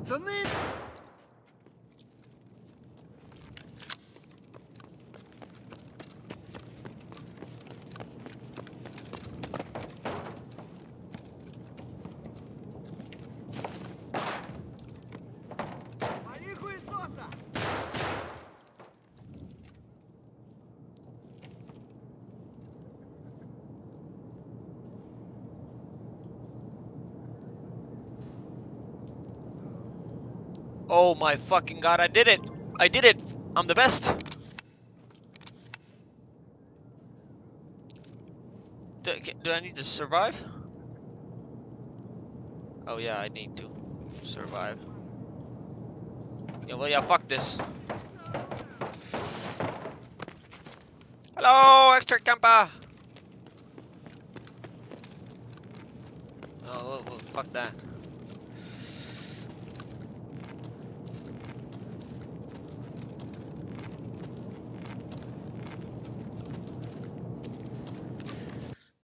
Пацаны! Вали хуесоса! Oh my fucking god, I did it! I did it! I'm the best! Do I need to survive? Oh yeah, I need to survive. Yeah, well yeah, fuck this. Hello, extra camper! Oh, well, fuck that.